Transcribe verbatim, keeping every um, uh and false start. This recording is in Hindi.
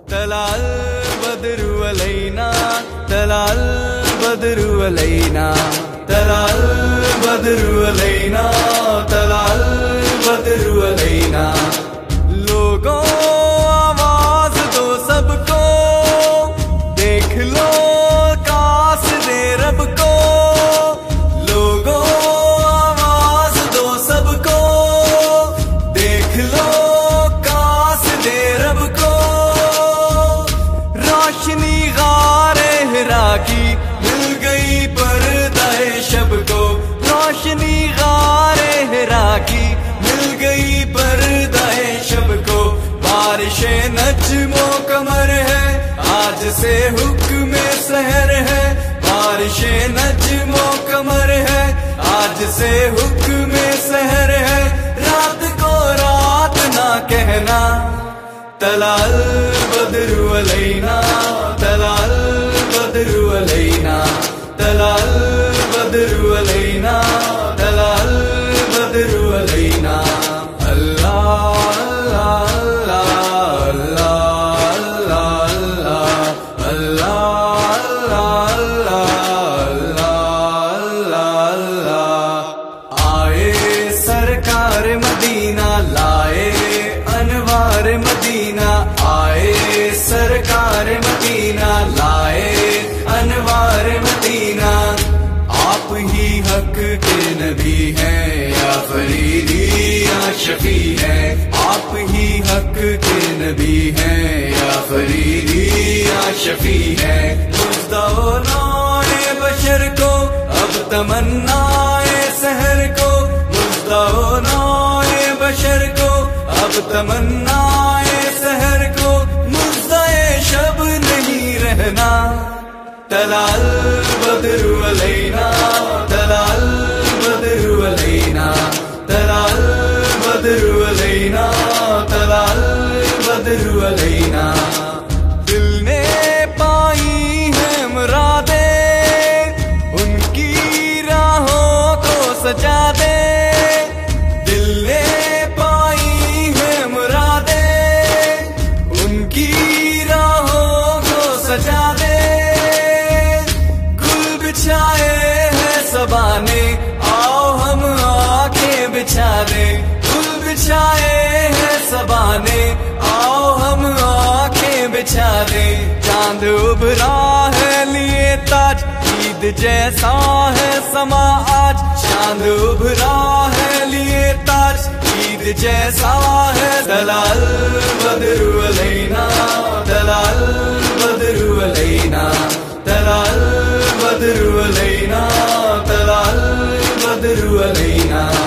तलाल बदरु अलैना तलाल बदरु अलैना तलाल बदरु अलैना तलाल बदरु अलैना। लोगों आवाज दो सबको, देख लो कास दे रब को। लोगों आवाज दो सबको, देख लो कास दे रब को। रोशनी गारे हिरा की मिल गई पर्दाए शब को। रोशनी गारे हिरा की मिल गई पर्दाए शब को। बारिशे नज्मो कमर है आज से हुक्म सहर है। बारिशे नज्मो कमर है आज से हुक्म सहर है। रात को रात ना कहना तलाल बदरु अलैना तलाल बदरु अलैना तलाल बदरु अलैना तलाल बदरु अलैना। अल्लाह अल्लाह अल्लाह अल्लाह अल्लाह अल्लाह अल्लाह। आए सरकार मदीना लाए अनवार मदीना। आए सरकार मदीना लाए अनवार मदीना। आप ही हक के नबी हैं या फरीदी या शफी है। आप ही हक के नबी हैं या फरीदी या शफी है। मुज़्दओ नौए बशर को अब तमन्नाए सहर को। मुज़्दओ नौए बशर को अब तमन्नाए सहर को। मुज़्दए शब नहीं रहना तलाल बदरु अलैना तलाल बदरु अलैना तलाल बदरु अलैना तलाल बदरु अलैना। दिल ने पाई है मुरादे उनकी राहों को सजा दे। दिल ने पाई है मुरादे उनकी राहों को सजा दे। गुल बिछाए हैं सबाने आओ हम आंखें बिछा दे। गुल बिछाए हैं सबाने आओ हम आंखें बिछा दे। चांद उभरा है लिए ताज ईद जैसा है समा आज। चांद उभरा है लिए ताज ईद जैसा है। तलाल बदरु अलैना तलाल बदरु अलैना तलाल बदरु अलैना तलाल बदरु अलैना।